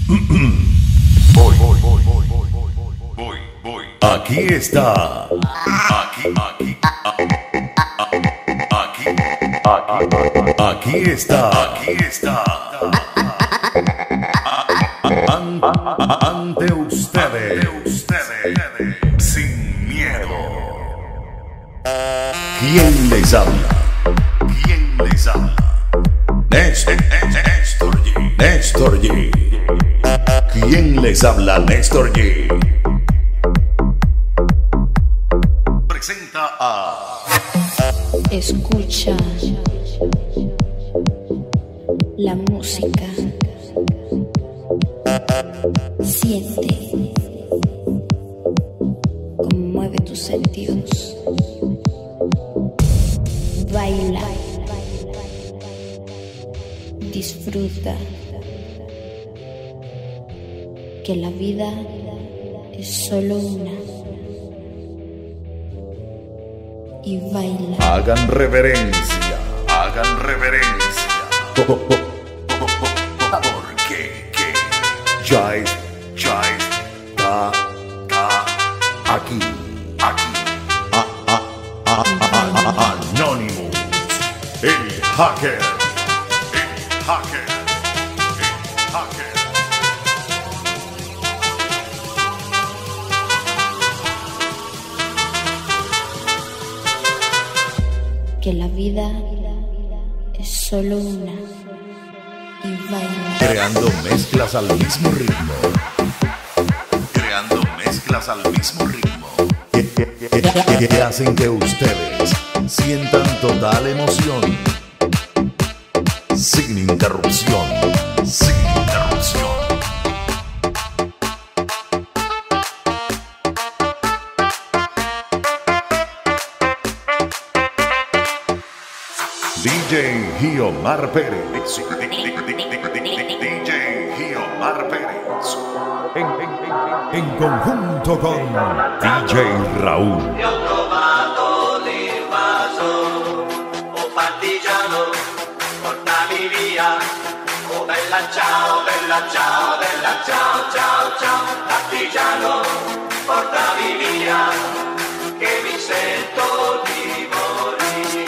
Voy. Aquí está. Aquí está. Ante ustedes. Sin miedo. ¿Quién les habla? Néstor G. ¿Quién les habla? Néstor G. Presenta a... Escucha la música, siente, conmueve tus sentidos, baila, disfruta, que la vida es solo una. Y baila. Hagan reverencia. Porque ya está aquí. Anonymous, el hacker. Que la vida es solo una. Y baila. Creando mezclas al mismo ritmo. Que hacen que ustedes sientan total emoción. Sin interrupción. DJ Giomar Pérez. En conjunto con DJ Raúl. Ti ho trovato l'invaso, oh partigiano, portami via. Oh bella ciao, ciao, partigiano, portami via, che mi sento di morire.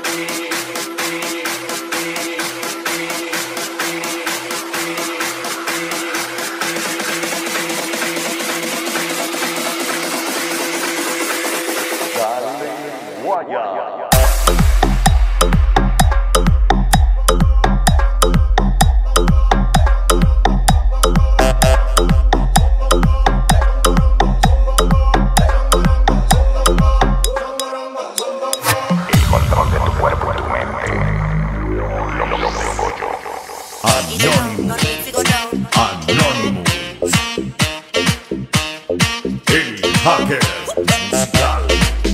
El hacker musical.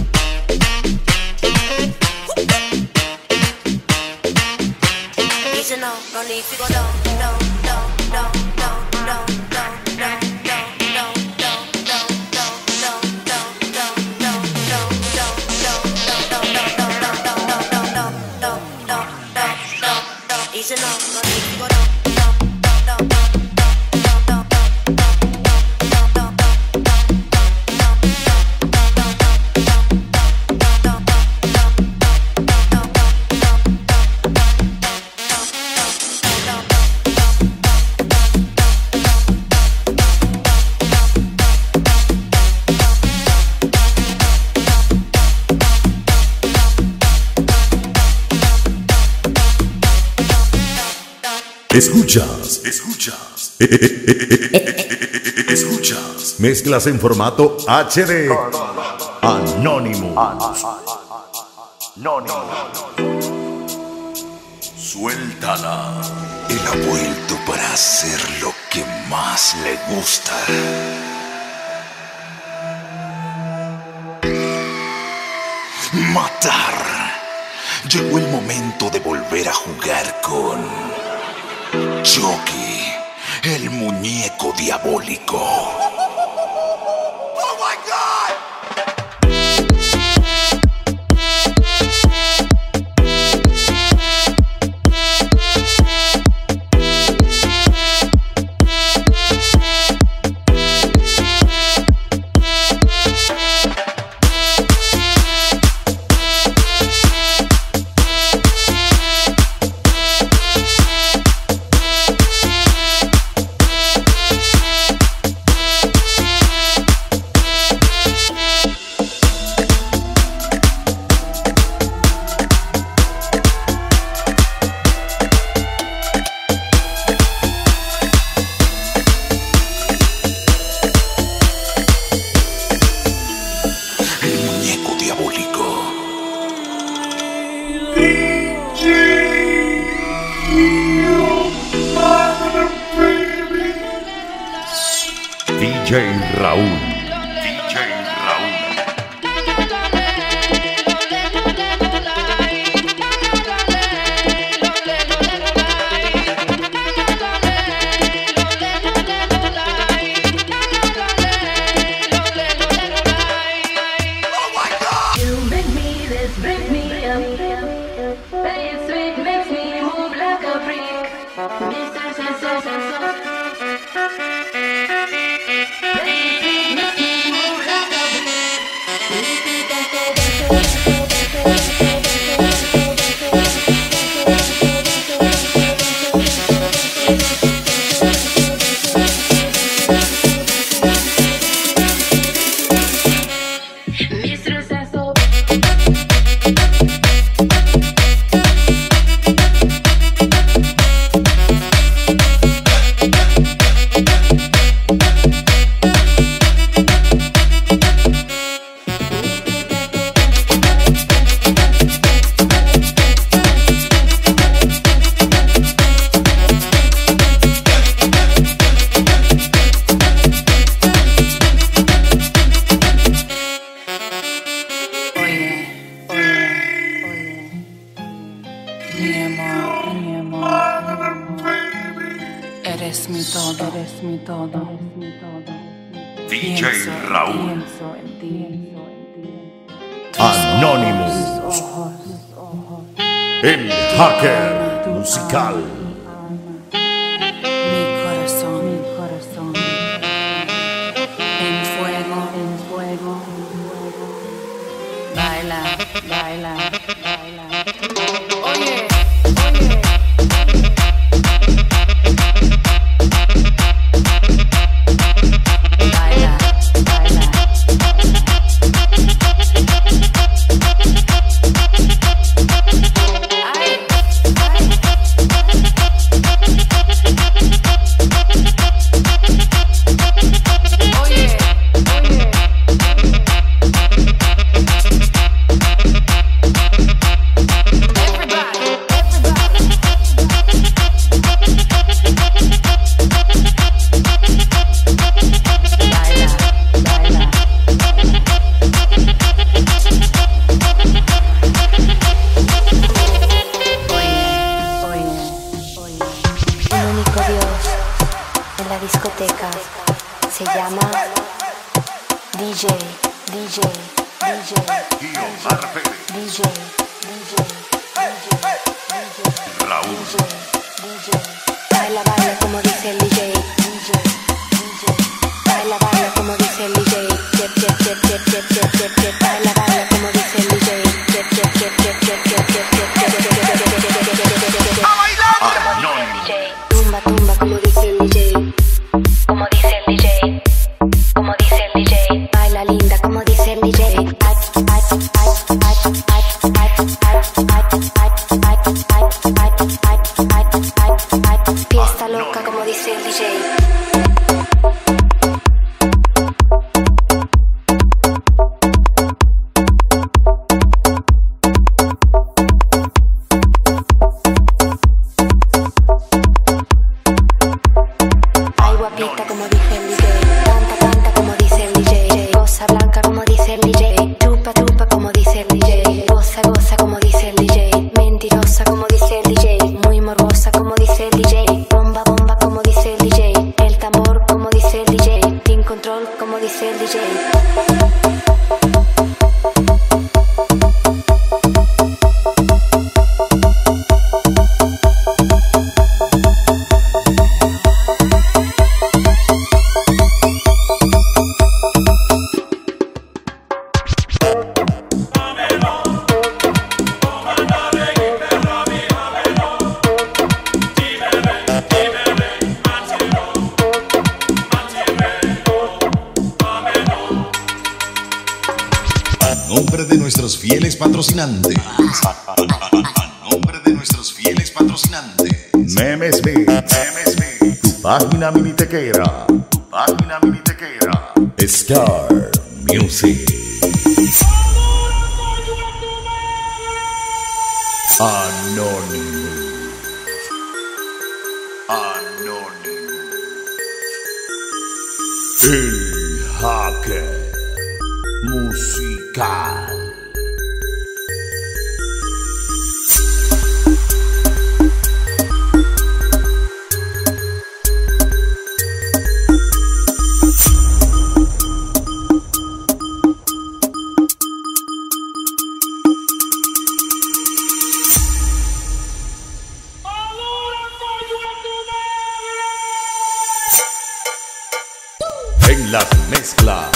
No need to go down. Easy now, no need to go down. Escuchas mezclas en formato HD. Anonymous. Suéltala. Él ha vuelto para hacer lo que más le gusta. Matar. Llegó el momento de volver a jugar con Chucky, el muñeco diabólico. ¡Oh my God! DJ Raúl. DJ Raúl. You make me this, bring me up. Very sweet, makes me move like a freak. Mr. Sensational. Very sweet, makes me move like a freak. Mr. Sensational. Eres mi todo, eres mi todo. DJ Pienso, Raúl. pienso en ti. Anonymous. El hacker musical. Mi corazón. En fuego, Baila. Oye. Baila. Oye. El único Dios en la discoteca se llama DJ. Guiomar Pérez. Raúl. Baila como dice el DJ. Baila como dice el DJ. Baila como dice el DJ. Tumba como dice el DJ. Como dice el DJ. Como dice el DJ. Baila linda como dice el DJ. Fiesta loca como dice el DJ. Ay guapita como dice el DJ. Canta como dice el DJ. Goza blanca como dice el DJ. Chupa como dice el DJ. Goza como dice el DJ. Mentirosa como dice el DJ. Muy morbosa como dice el DJ. Bomba como dice el DJ. El tambor como dice el DJ. Sin control como dice el DJ. A nombre de nuestros fieles patrocinantes. Memes Beats. Tu página minitequera. Star Music. Anonymous. El hacker musical. En las mezclas,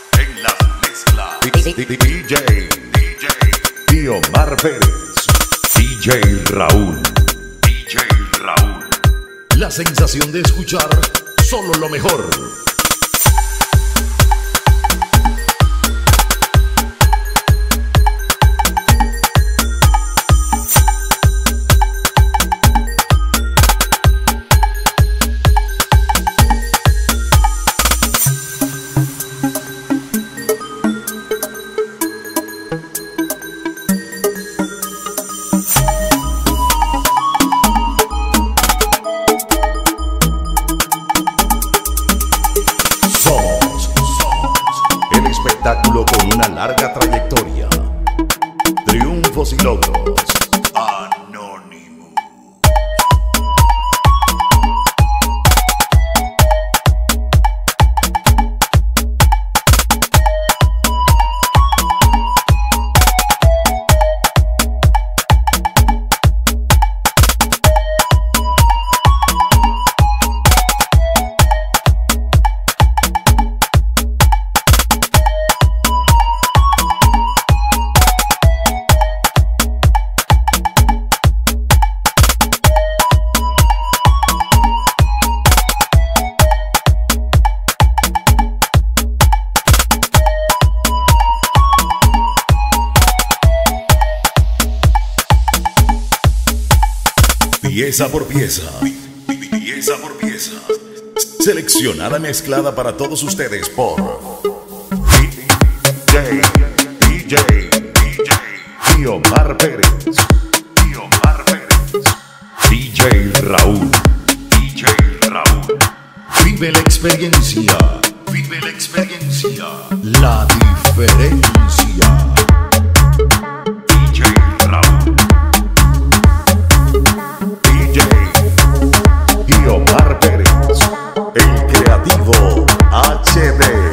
DJ Diomar Pérez, DJ Raúl. La sensación de escuchar solo lo mejor. Espectáculo con una larga trayectoria, triunfos y logros. Anónimo. Pieza por pieza, seleccionada, mezclada para todos ustedes por DJ Diomar Pérez, DJ Raúl. Vive la experiencia, la diferencia. Diomar Pérez, el creativo HD.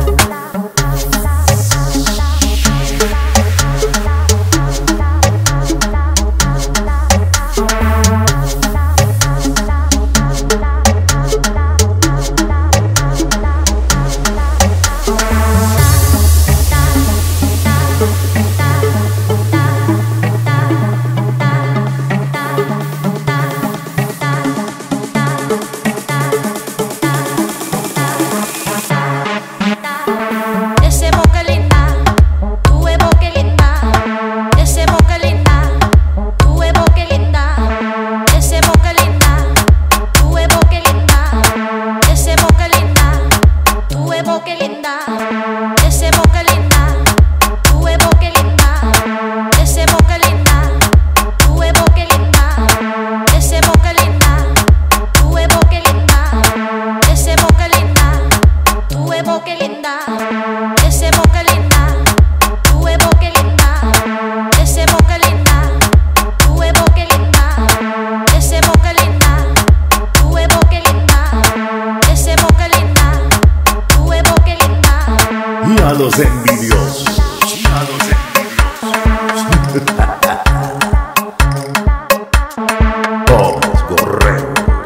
A los envidiosos. Todos gorreros.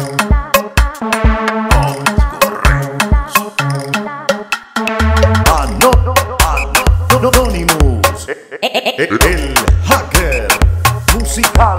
Anonymous. El hacker musical.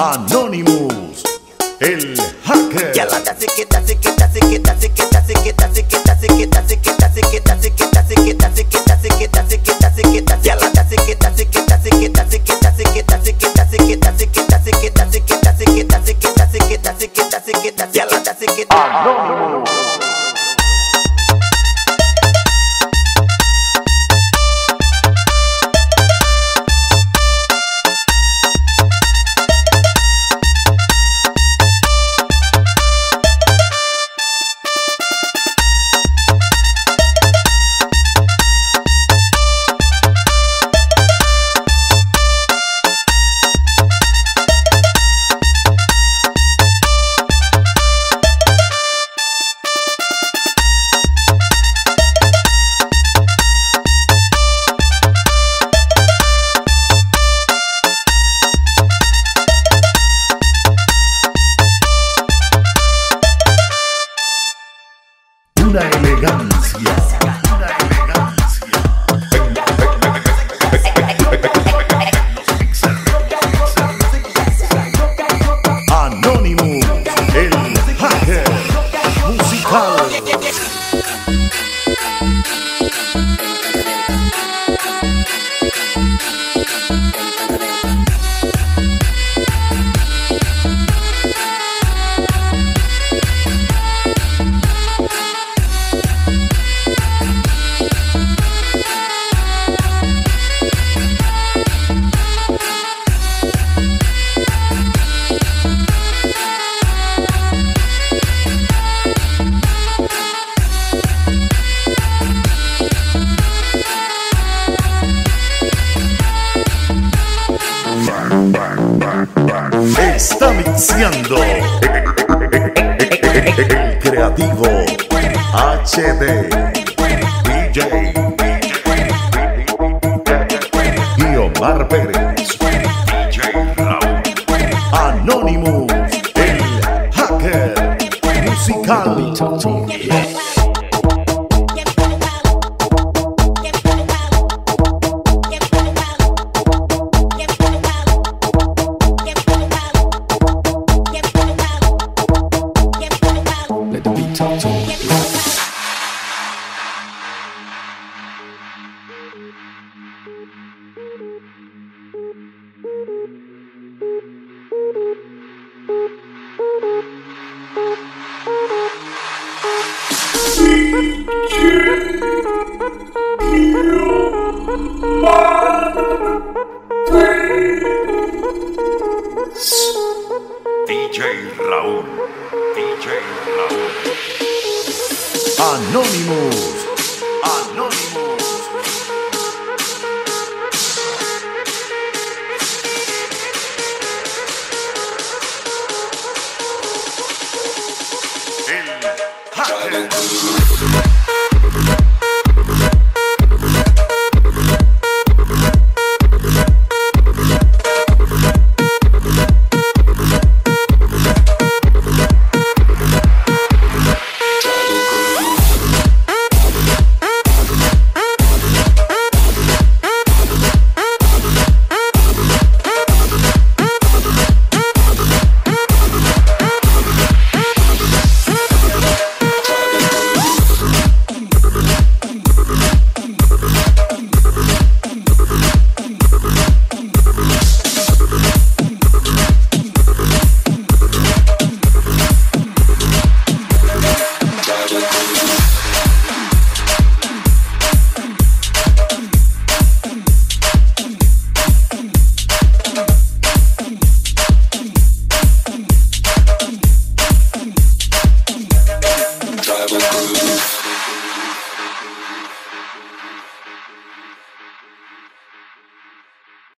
Anonymous, el hacker. Ya la tazi que tazi que tazi que tazi que tazi que tazi que tazi que tazi que tazi que tazi que tazi que tazi que tazi que tazi que tazi que tazi ya la tazi que tazi que tazi que tazi que tazi que tazi que tazi que tazi que tazi que tazi que tazi que tazi que tazi que tazi que tazi que tazi ya la tazi que Anonymous. Una elegancia, una elegancia. Anonymous, el hacker musical. Está mixeando el creativo HD DJ Guiomar Pérez, DJ Raúl. Anonymous, el hacker musical. DJ Raúl, DJ Raúl. Anonymous, Anonymous. El hacker.